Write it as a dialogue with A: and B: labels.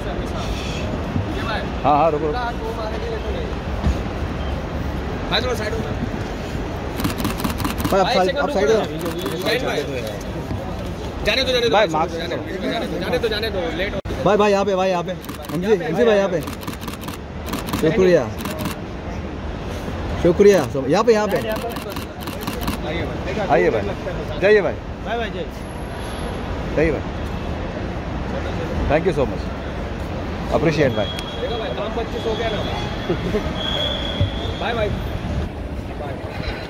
A: हाँ हाँ रुको।
B: आप साइड हो।
C: जाने दो
A: भाई मार्क्स
C: जाने दो लेट हो।
B: भाई यहाँ पे, भाई यहाँ पे, हमजी भाई यहाँ पे। शुक्रिया शुक्रिया। यहाँ पे
A: आइए भाई, जाइए भाई,
C: बाय जय।
A: जाइए भाई, thank you so much, appreciate भाई।
C: देखो भाई काम 25 हो गया ना। Bye bye.